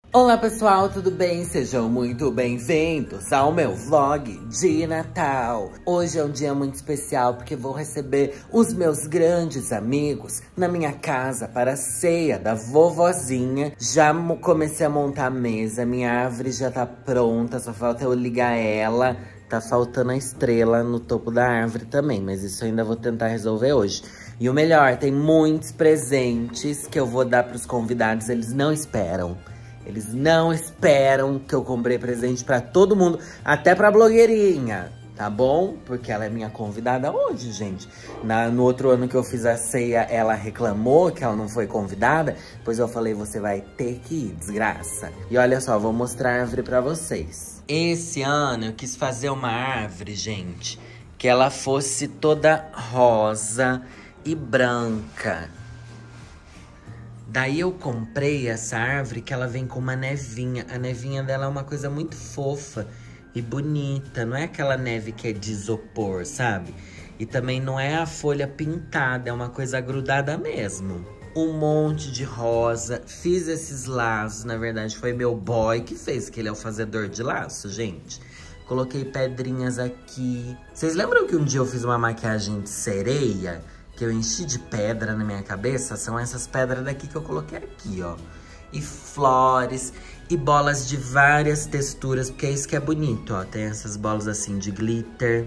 Olá pessoal, tudo bem? Sejam muito bem-vindos ao meu vlog de Natal. Hoje é um dia muito especial porque vou receber os meus grandes amigos na minha casa para a ceia da vovozinha. Já comecei a montar a mesa, minha árvore já tá pronta, só falta eu ligar ela. Tá faltando a estrela no topo da árvore também, mas isso eu ainda vou tentar resolver hoje. E o melhor, tem muitos presentes que eu vou dar pros convidados, eles não esperam. Eles não esperam que eu comprei presente pra todo mundo, até pra blogueirinha, tá bom? Porque ela é minha convidada hoje, gente. No outro ano que eu fiz a ceia, ela reclamou que ela não foi convidada. Pois eu falei, você vai ter que ir, desgraça. E olha só, vou mostrar a árvore pra vocês. Esse ano eu quis fazer uma árvore, gente, que ela fosse toda rosa e branca. Daí eu comprei essa árvore que ela vem com uma nevinha. A nevinha dela é uma coisa muito fofa e bonita. Não é aquela neve que é de isopor, sabe? E também não é a folha pintada, é uma coisa grudada mesmo. Um monte de rosa. Fiz esses laços, na verdade foi meu boy que fez, que ele é o fazedor de laço, gente. Coloquei pedrinhas aqui. Vocês lembram que um dia eu fiz uma maquiagem de sereia? Que eu enchi de pedra na minha cabeça? São essas pedras daqui que eu coloquei aqui, ó. E flores, e bolas de várias texturas, porque é isso que é bonito, ó. Tem essas bolas assim de glitter.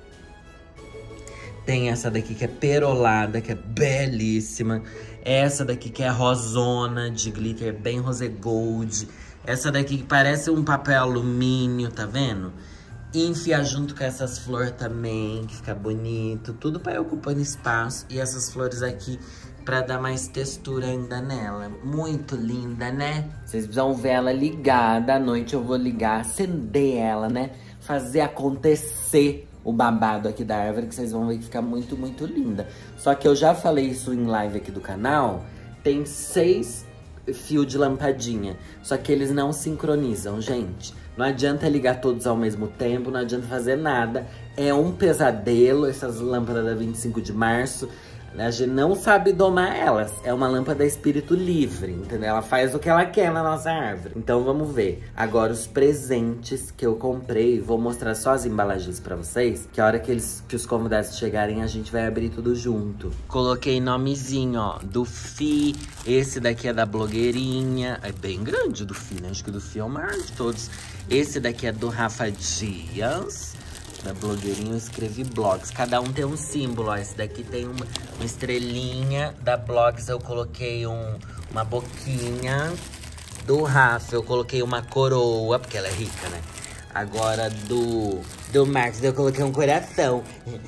Tem essa daqui que é perolada, que é belíssima. Essa daqui que é rosona, de glitter, bem rose gold. Essa daqui que parece um papel alumínio, tá vendo? E enfiar junto com essas flores também, que fica bonito. Tudo pra ir ocupando espaço. E essas flores aqui pra dar mais textura ainda nela. Muito linda, né? Vocês precisam ver ela ligada. À noite eu vou ligar, acender ela, né? Fazer acontecer o babado aqui da árvore, que vocês vão ver que fica muito, muito linda. Só que eu já falei isso em live aqui do canal. Tem 6 fios de lampadinha. Só que eles não sincronizam, gente. Não adianta ligar todos ao mesmo tempo, não adianta fazer nada. É um pesadelo, essas lâmpadas da 25 de março. A gente não sabe domar elas. É uma lâmpada espírito livre, entendeu? Ela faz o que ela quer na nossa árvore. Então vamos ver. Agora os presentes que eu comprei. Vou mostrar só as embalagens pra vocês. Que a hora que os convidados chegarem, a gente vai abrir tudo junto. Coloquei nomezinho, ó. Do Fi. Esse daqui é da blogueirinha. É bem grande o do Fi, né? Acho que o do Fi é o maior de todos. Esse daqui é do Rafa Dias. Da blogueirinha eu escrevi blogs. Cada um tem um símbolo, ó. Esse daqui tem uma estrelinha. Da blogs eu coloquei uma boquinha. Do Rafa eu coloquei uma coroa, porque ela é rica, né? Agora do Marcos eu coloquei um coração.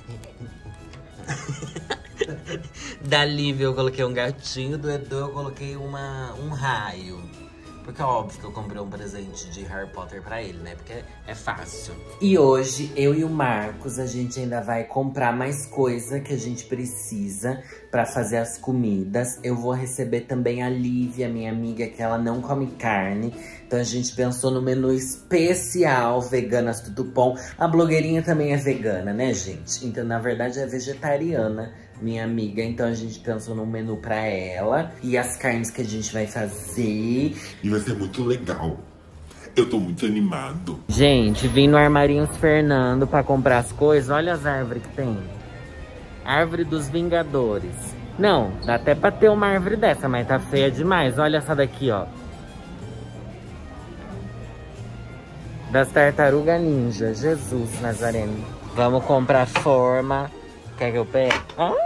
Da Lívia eu coloquei um gatinho. Do Edu eu coloquei um raio. Porque é óbvio que eu comprei um presente de Harry Potter pra ele, né? Porque é fácil. E hoje, eu e o Marcos, a gente ainda vai comprar mais coisa que a gente precisa pra fazer as comidas. Eu vou receber também a Lívia, minha amiga, que ela não come carne. Então a gente pensou no menu especial, veganas tudo bom. A blogueirinha também é vegana, né, gente? Então, na verdade, é vegetariana, minha amiga. Então a gente pensou num menu pra ela. E as carnes que a gente vai fazer. E vai ser muito legal. Eu tô muito animado. Gente, vim no Armarinhos Fernando pra comprar as coisas. Olha as árvores que tem. Árvore dos Vingadores. Não, dá até pra ter uma árvore dessa, mas tá feia demais. Olha essa daqui, ó. Das Tartaruga Ninja. Jesus Nazareno. Vamos comprar forma. Quer que eu pegue?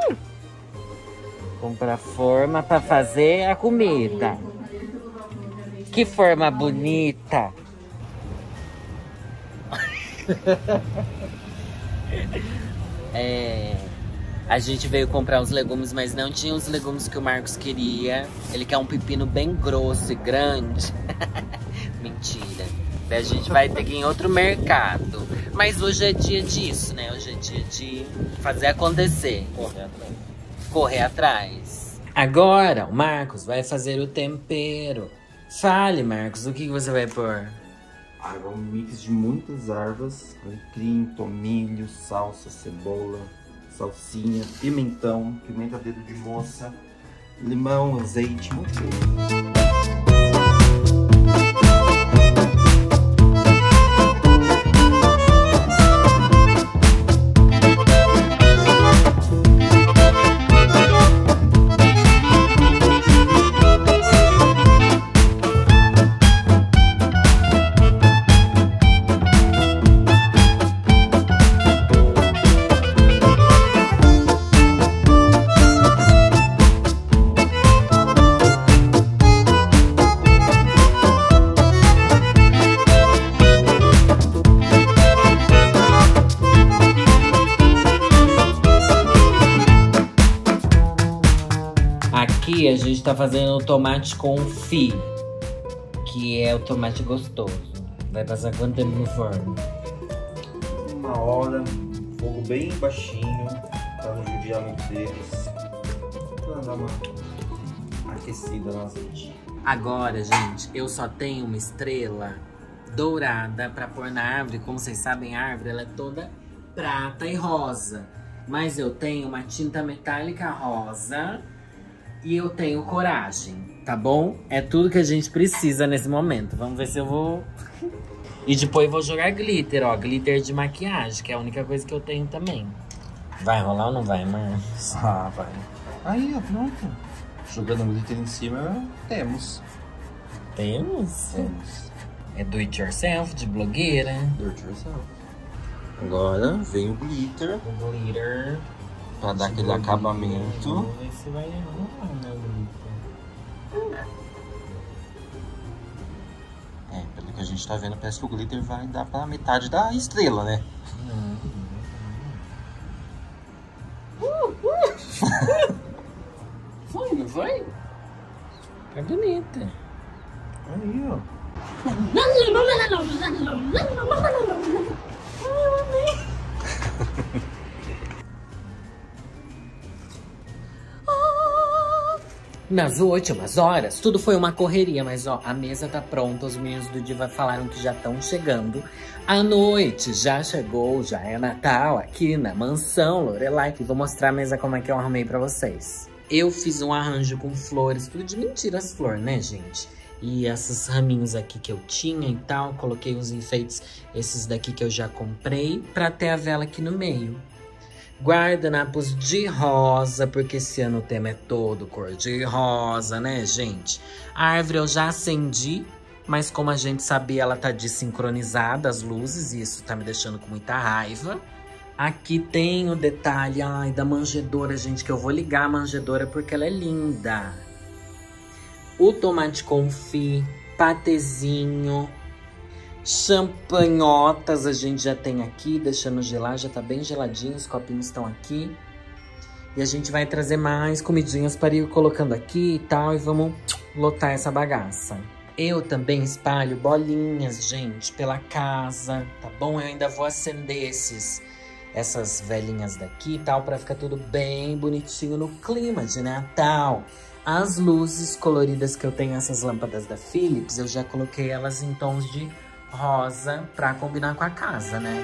Comprar forma pra fazer a comida. Que forma bonita. A gente veio comprar os legumes, mas não tinha os legumes que o Marcos queria. Ele quer um pepino bem grosso e grande. Mentira. Daí a gente vai ter que ir em outro mercado. Mas hoje é dia disso, né? Hoje é dia de fazer acontecer. Correr atrás. Agora, o Marcos vai fazer o tempero. Fale, Marcos, o que você vai pôr? É um mix de muitas ervas. Alecrim, tomilho, salsa, cebola, salsinha, pimentão, pimenta dedo de moça, limão, azeite, muito bem. Aqui a gente tá fazendo o tomate confit, que é o tomate gostoso. Vai passar quanto tempo no forno? 1 hora, fogo bem baixinho, pra não judiar muito deles. Pra dar uma aquecida no azeite. Agora, gente, eu só tenho uma estrela dourada pra pôr na árvore. Como vocês sabem, a árvore ela é toda prata e rosa. Mas eu tenho uma tinta metálica rosa e eu tenho coragem, tá bom? É tudo que a gente precisa nesse momento. Vamos ver se eu vou... E depois eu vou jogar glitter, ó. Glitter de maquiagem, que é a única coisa que eu tenho também. Vai rolar ou não vai, Marcos? Ah, vai. Aí, ó, pronto. Jogando glitter em cima, temos. Temos? É do it yourself, de blogueira. Do it yourself. Agora vem o glitter. O glitter. Pra dar aquele acabamento. Vamos ver se vai rolar, né, o glitter. É, pelo que a gente tá vendo, parece que o glitter vai dar pra metade da estrela, né? Foi, não foi? Tá bonita. Aí, ó. Nas últimas horas, tudo foi uma correria, mas ó, a mesa tá pronta, os meninos do Diva falaram que já estão chegando. A noite já chegou, já é Natal aqui na mansão Lorelai. E vou mostrar a mesa como é que eu arrumei pra vocês. Eu fiz um arranjo com flores, tudo de mentira as flores, né, gente? E esses raminhos aqui que eu tinha e tal, coloquei uns enfeites, esses daqui que eu já comprei, pra ter a vela aqui no meio. Guardanapos de rosa, porque esse ano o tema é todo cor de rosa, né, gente? A árvore eu já acendi, mas como a gente sabia, ela tá desincronizada, as luzes, e isso tá me deixando com muita raiva. Aqui tem o detalhe, ai, da manjedoura, gente, que eu vou ligar a manjedoura porque ela é linda. O tomate confit, patezinho, champanhotas a gente já tem aqui, deixando gelar, já tá bem geladinho, os copinhos estão aqui. E a gente vai trazer mais comidinhas para ir colocando aqui e tal, e vamos lotar essa bagaça. Eu também espalho bolinhas, gente, pela casa, tá bom? Eu ainda vou acender essas velinhas daqui e tal, pra ficar tudo bem bonitinho no clima de Natal. As luzes coloridas que eu tenho, essas lâmpadas da Philips, eu já coloquei elas em tons de rosa pra combinar com a casa, né?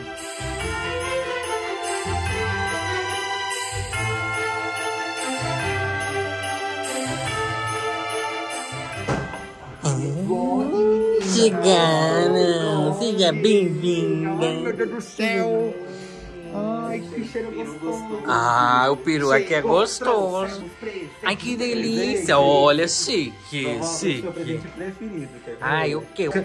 Chegaram! Seja bem-vinda! Ai, meu Deus do céu! Ai, que cheiro gostoso! Ah, o peru aqui é gostoso! Ai, que delícia! Olha, chique! Chique! Ai, o quê?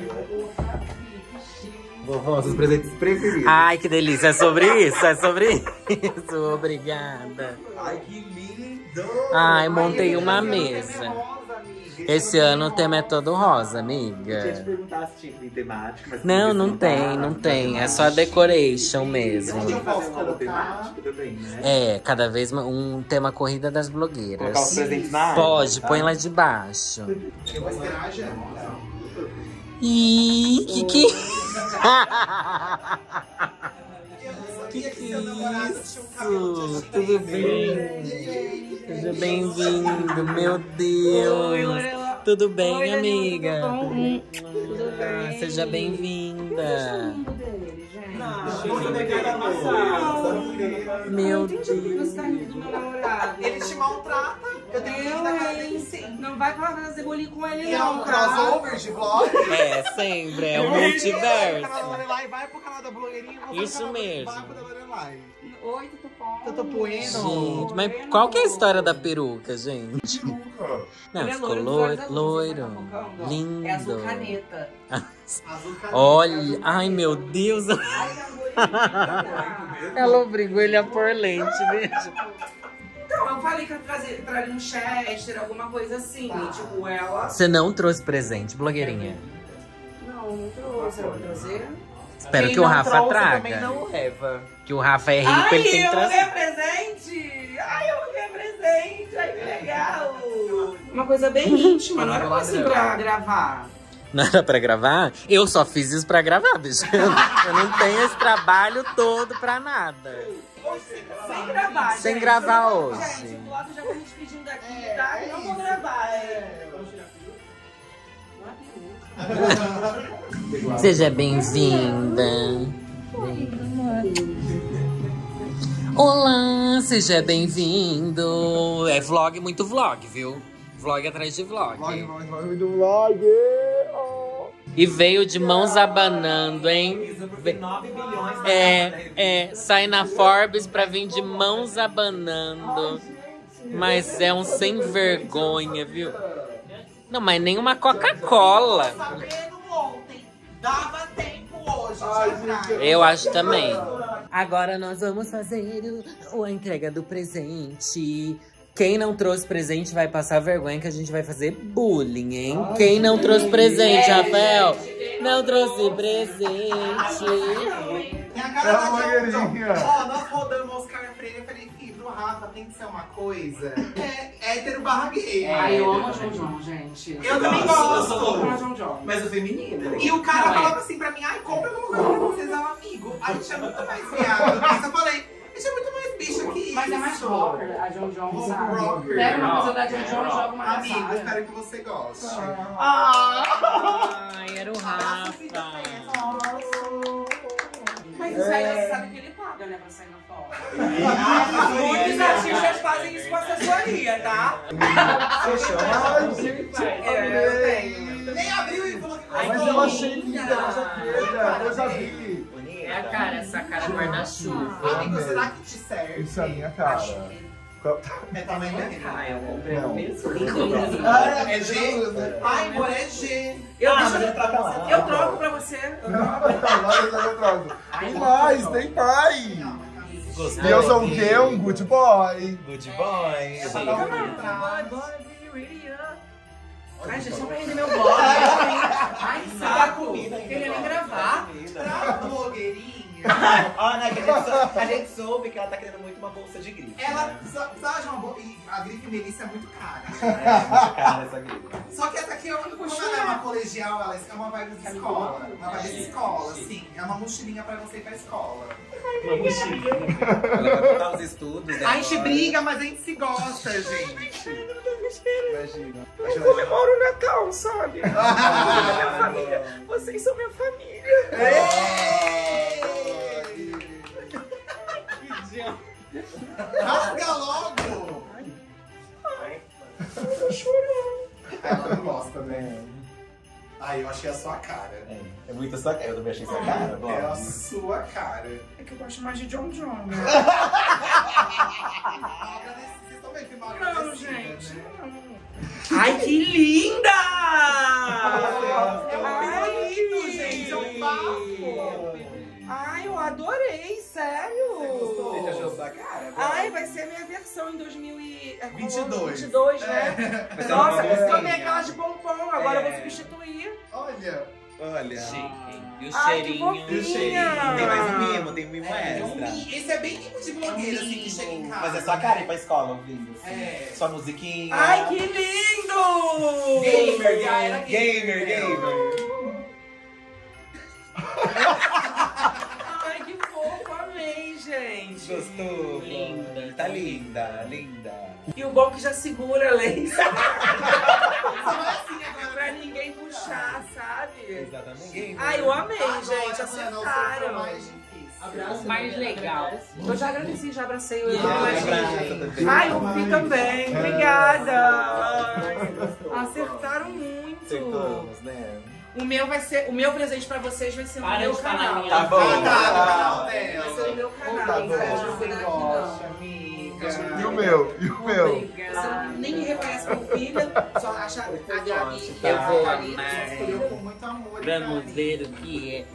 Vovó, seus presentes preferidos. Ai, que delícia! É sobre isso? É sobre isso! Obrigada! Ai, que lindo! Ai, montei uma mesa. Esse ano o tema é todo rosa, amiga. Eu ia te perguntar se tinha item temático, mas Não, não tem. É só decoration mesmo. eu posso colocar temático também, né? É, cada vez um tema corrida das blogueiras. Colocar os presentes na árvore. Pode, tá? põe lá de baixo. Eu vou esperar a Jana. Ih, que isso? Tudo bem? Seja bem-vindo, meu Deus. Tudo bem, amiga? Tudo bem. Seja bem-vinda. Meu Deus. Ele te maltrata. Eu tenho que ir na cara dele sim. Não vai fazer bolinho com ele, E é não. um crossover de vlog. É, sempre, é um O canal da multiverso. Lorelai vai pro canal da blogueirinha. Você Isso vai mesmo. pro da Lorelai. Oi, Tutupom. Eu tô poendo. Gente, mas qual que é a história da peruca, gente? Nunca. Não, Ele é ficou loiro, loiro, dos olhos azuis, loiro, tá focando, ó. lindo. É azul caneta. Azul caneta. Olha, ai meu Deus. Ela obrigou ele a pôr lente, veja. Então, eu falei que eu traria um Chester, alguma coisa assim. Tipo, ela... Você não trouxe presente, blogueirinha? Não trouxe. Eu vou trazer. Espero Quem que o não Rafa trouxe traga. também não leva. Que o Rafa é rico, Ai, ele tem que eu vou trazer. ganhar presente! Ai, eu vou ganhar presente! Ai, que legal! Uma coisa bem íntima, não era coisa assim pra gravar. Não era pra gravar? Eu só fiz isso pra gravar, bicho. Eu não tenho esse trabalho todo pra nada. Sem gravar, Sem gente. gravar hoje. Gente, o Flávio já tá me despedindo daqui, tá? Eu não vou gravar. Seja bem-vinda. Olá, seja bem-vindo. É vlog, muito vlog, viu? Vlog atrás de vlog. Muito vlog. E veio de mãos abanando, hein? 9 bilhões. Sai na Forbes pra vir de mãos abanando. Mas é um sem vergonha, viu? Não, mas nem uma Coca-Cola. Sabendo ontem. Dava tempo hoje. Já Eu acho também. Agora nós vamos fazer a entrega do presente. Quem não trouxe presente vai passar vergonha que a gente vai fazer bullying, hein? Quem não trouxe presente, Rafael? Não trouxe presente. Tem a cara da Mangueirinha. Ó, nós rodamos Oscar Freire. Eu falei, filho, pro Rafa tem que ser uma coisa. É hétero barra gay. Ai, eu amo a John John, gente. Eu também Eu amo gosto. a John John. Mas o feminino. E o cara falava assim pra mim, ai, compra alguma coisa pra vocês, é um amigo. Aí tinha muito mais viado. Mas eu falei, tinha muito mais bicho que isso. Mas é mais rocker, a John John, sabe? Rocker. Pega uma coisa da John John e joga uma Amigo, nessa. espero que você goste. Ai, era o Rafa. Mas isso aí você sabe que ele paga, né, pra sair na foto. Muitos artistas fazem isso com assessoria, tá? Eu tenho. Nem abriu e falou que Mas gostou. eu achei linda essa jaqueta. Eu já vi. É a cara, essa cara guarda-chuva. Amigo, será que te serve? Isso é a minha cara. É tamanho dele. Não. É G? Ai, amor, é G. Eu troco pra você. Tem mais, tem mais. Eu sou o quê? Um good boy. Good boy. Ai, gente, deixa eu perder meu blog. Ai, saco. Queria nem gravar. Pra blogueirinha. Olha, a gente soube que ela tá querendo muito uma bolsa de grife. Ela precisa de uma boa. E a grife Melissa é muito cara. É, muito cara essa grife. Só que essa aqui, como ela é uma colegial, ela é uma vibe de escola. Uma vibe de escola, sim. É uma mochilinha pra você ir pra escola. Uma mochilinha. Ela vai botar os estudos. A gente briga, mas a gente se gosta, gente. Imagina. Eu comemoro o Natal, sabe? Minha família. Vocês são minha família. Rasga logo! Tô chorando. Ela não gosta, né? Ai, eu achei a sua cara. É muito sua cara. Eu também achei sua cara. Bom. É a sua cara. É que eu gosto mais de John John, né? Vocês estão vendo que mal Não, agradecida, gente. né? Não. Ai, que linda! É um peito, gente. É um bafo. Ai, eu adorei, sério. Você achou sua cara? Ai, vai ser a minha versão em 2022, né? Vai ser Nossa, uma bolsinha. também aquela de pompom, agora eu vou substituir. Olha. Olha. Chique. E o Ai, que cheirinho. E o cheirinho. Tem mais um mimo, tem um mimo extra. Esse é bem tipo de blogueira, assim, que chega em casa. Mas é sua cara ir pra escola ouvindo, assim. É. Sua musiquinha. Ai, que lindo! Gamer. Ai, que fofo, amei, gente. Gostou? Linda. Tá linda. E o bom que já segura a lace. Só é assim agora. Pra ninguém puxar, sabe? Exatamente. Ai, eu amei, Agora, gente. Mariana, o seu foi Acertaram. mais difícil. O mais legal. Eu já agradeci, já abracei o Abraça elogio. também. Ai, o Fih também. Obrigada. Ai, acertaram muito. Acertamos, né? O meu presente pra vocês vai ser no Para meu de falar canal. minha Tá bom. Ah, tá, no canal Vai dela. ser no meu canal. Tá Não bom. vai ajudar aqui, não. amiga. E o meu? E o meu? Você nem me reconhece como filha, só acha a Gabi Eu vou favorita. amar. Escolheu com muito amor. e Vamos carinho. ver o que é.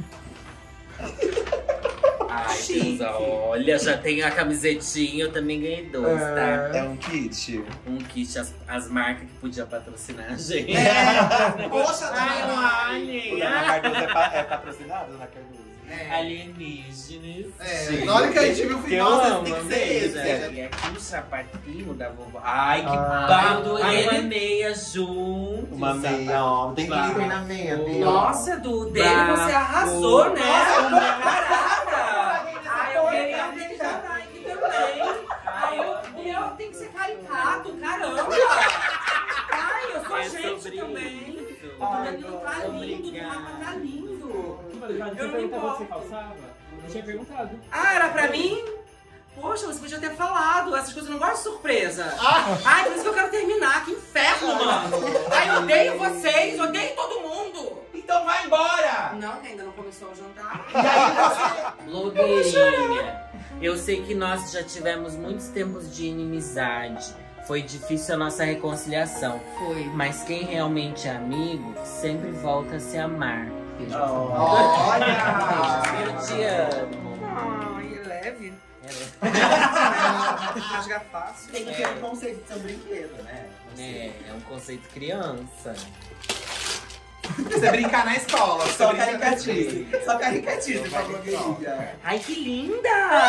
Ai, Chique. Deus, olha, já tem a camisetinha, eu também ganhei 2, tá? É um kit. Um kit, as marcas que podiam patrocinar a gente. Poxa, Ai, Dona Mari. O Dona Cardoso é patrocinado, Dona Cardoso? Alienígenas. Na hora que a gente viu o filme, nossa, tem que ser esse. E aqui o sapatinho da vovó. Ai, que Quando babado. ele meia junto. Uma meia, ó. Tem glitter na meia, viu? Nossa, do dele você arrasou, né? Caraca! Ai, eu queria deixar a Nike também. Ai, eu tem que ser caricato, caramba! Ai, eu sou gente também. O cabelo tá lindo, o mapa tá lindo. Eu não me importo. Eu tinha perguntado. Ah, era pra mim? Poxa, você podia ter falado. Essas coisas eu não gosto de surpresa. Ai, por isso que eu quero terminar. Que inferno, mano. Ai, eu odeio vocês, odeio todo mundo. Então vai embora! Não, que ainda não começou o jantar. E aí você... Blogueirinha, eu sei que nós já tivemos muitos tempos de inimizade. Foi difícil a nossa reconciliação. Foi. Mas quem realmente é amigo, sempre volta a se amar. Olha! Eu te amo. Ai, é leve. Rasga fácil. Tem que ter um conceito de ser um brinquedo, né? É um conceito criança. Você brincar na escola. Só caricatice. Só caricatice pra blogueirinha. Ai, que linda!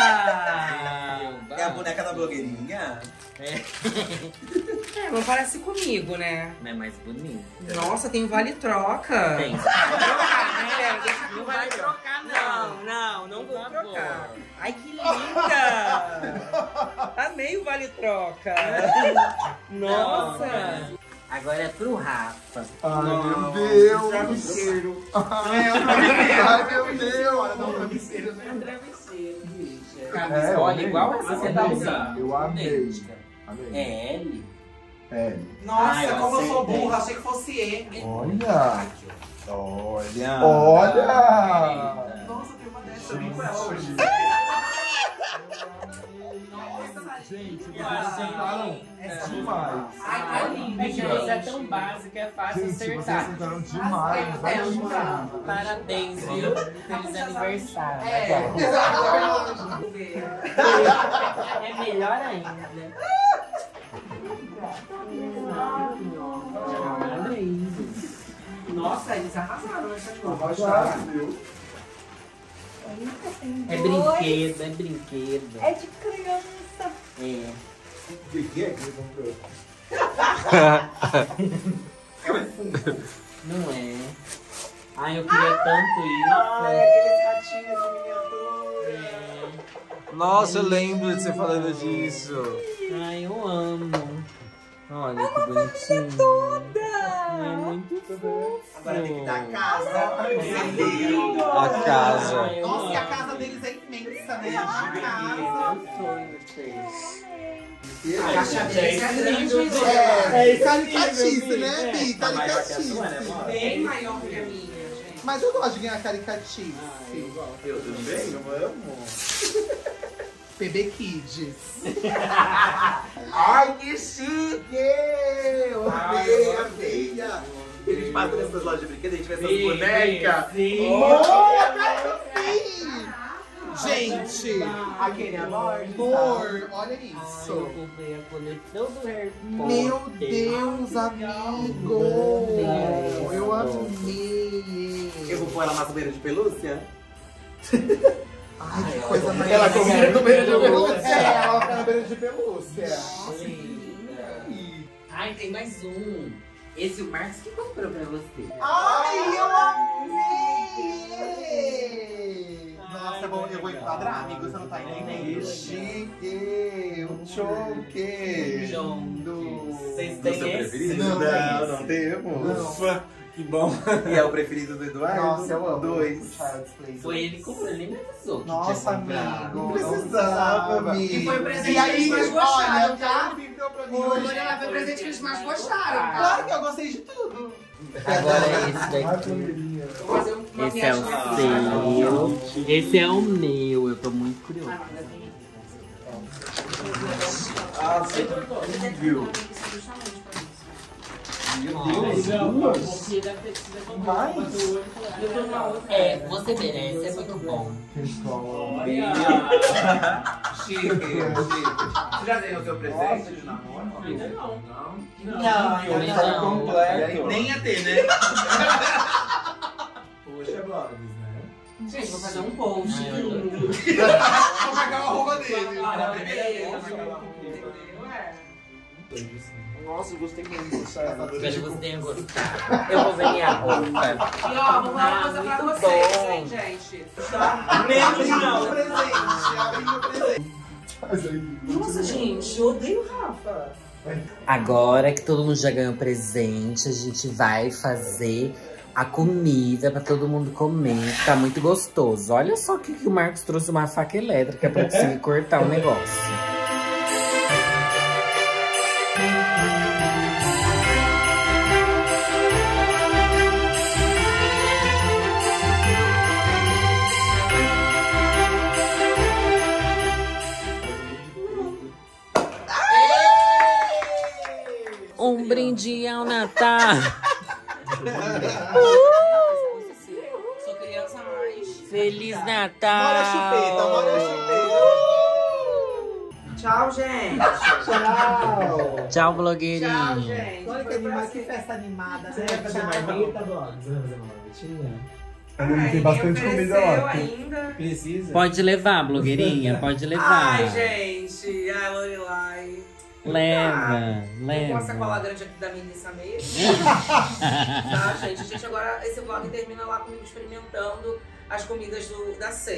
É a boneca da blogueirinha? Não parece comigo, né? Não é mais bonito. Nossa, tem vale-troca. Tem. Não vai trocar, não vou trocar. Ai, que linda! Amei o vale-troca. Nossa! Agora é pro Rafa. Ai, meu Deus. Travesseiro. Ai, meu Deus. Travesseiro. Camisa, olha, igual essa você tá usando. Eu amei. Idêntica. Amei. É L? É. Nossa, Ai, eu como eu sou acertei. burra, achei que fosse M. Olha. Olha! Olha. Nossa, tem uma dessa também com ela hoje. Gente, vocês acertaram demais. Ai, tá linda, É que você é tão básica, é fácil Gente, vocês acertar. acertaram demais. Vai chorar. Parabéns, viu? Feliz aniversário. É melhor ainda. Nossa, eles arrasaram nessa coisa. Já, viu? É brinquedo, é brinquedo. É de criança. É. O que é que você comprou? Não é? Ai, eu queria tanto isso. Ai, aqueles ratinhos de miniatura. Nossa, eu lembro de você falando disso. Ai, eu amo. Olha que bonitinho. É muito fofo. Agora tem que dar a casa. A casa. Ai, eu Nossa, e a amo. casa deles é imensa, né? A Meu casa. sonho ter. A caixa deles é grande, mas É caricatice, né, Bi? Caricatice. bem maior que a minha, gente. Mas eu gosto de ganhar caricatice. Eu também, eu amo. PB Kids. Ai, que chique! Eu amei, amei. A gente passa nessas lojas de brinquedo, a gente vê essas bonecas. Sim. Olha, gente, Aquele amor. amor, olha Ai, eu isso. comprei a coleção do Harry Potter. Meu Deus, amigo. Eu amei. Eu vou pôr ela na cubeira de pelúcia? Ai, que coisa mais Ela comia no beiro de pelúcia. Ela fica no beiro de pelúcia. Ai, tem mais um. Esse o Marcos que comprou pra você. Ai, eu amei. Nossa, eu vou enquadrar, amigo, você não tá entendendo. Chique, um choque. Vocês Você têm é esse? preferido? Não temos. Ufa, que bom. E é o preferido do Eduardo? Nossa, eu amo. 2. Child's Play. Foi ele que comprou, ele nem me avisou. que Nossa, tinha comprado. amigo. Não precisava, amigo. E foi o presente E aí, que eles mais gostaram, olha, tá? o que deu pra mim O hoje? Lorena foi o presente que eles mais gostaram, tá? Claro que eu gostei de tudo. Agora é esse Ai, daqui. família. Vou fazer uma Esse é o viagem seu. Esse é o meu. Eu tô muito curioso. Viu? É, você merece, é muito bom. Chique, chique. Você já ganhou o seu presente de namoro? Ainda não. Não, ainda não. Nem ia ter, né? Poxa, blogs, né? Gente, vou fazer um post. Vou pegar a roupa dele. Nossa, eu gostei muito. Espero que você tenha gostado. Eu vou ver minha roupa. E ó, vou falar uma coisa pra vocês, hein, gente. Menos não. Abrindo presente. Nossa, gente, eu odeio o Rafa. Agora que todo mundo já ganhou presente, a gente vai fazer a comida pra todo mundo comer. Tá muito gostoso. Olha só que o Marcos trouxe uma faca elétrica pra conseguir cortar o negócio. Um brinde ao Natal. Sou criança mais. Feliz Natal. Bora chupeta, bora chupeta. Tchau, gente. Tchau. Tchau, blogueirinho. Tchau, gente. Olha que animada, que festa animada. Você vai fazer marmita, Blog? Você vai fazer uma marmitinha? Tem bastante comida lá. Ainda. Precisa? Pode levar, blogueirinha, pode levar. Ai, gente. Ai, Lorelai. Leva, Tem leva. uma sacola grande aqui da Melissa mesmo. Tá, gente? A gente agora, esse vlog termina lá comigo experimentando as comidas da ceia.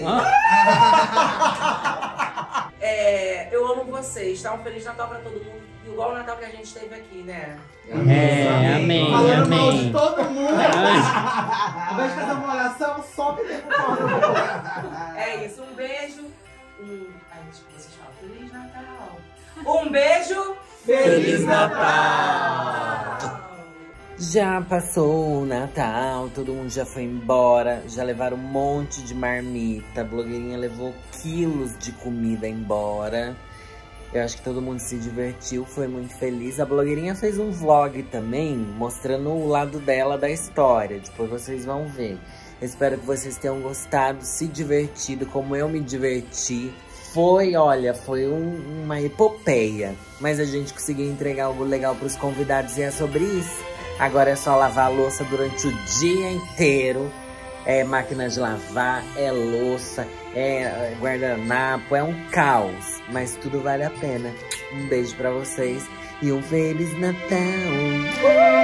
Eu amo vocês, tá? Um Feliz Natal pra todo mundo. Igual o Natal que a gente teve aqui, né? Amém, Falando mal de amém. todo mundo. Ao invés de fazer uma oração, sobe dentro do corpo. É isso, um beijo. Ai, desculpa, vocês falam Feliz Natal. Um beijo. Feliz Natal. Já passou o Natal, todo mundo já foi embora, já levaram um monte de marmita, a blogueirinha levou quilos de comida embora. Eu acho que todo mundo se divertiu, foi muito feliz. A blogueirinha fez um vlog também, mostrando o lado dela da história, depois vocês vão ver. Espero que vocês tenham gostado, se divertido como eu me diverti. Olha, foi uma epopeia, mas a gente conseguiu entregar algo legal para os convidados e é sobre isso. Agora é só lavar a louça durante o dia inteiro. É máquina de lavar, é louça, é guardanapo, é um caos. Mas tudo vale a pena. Um beijo pra vocês e um Feliz Natal!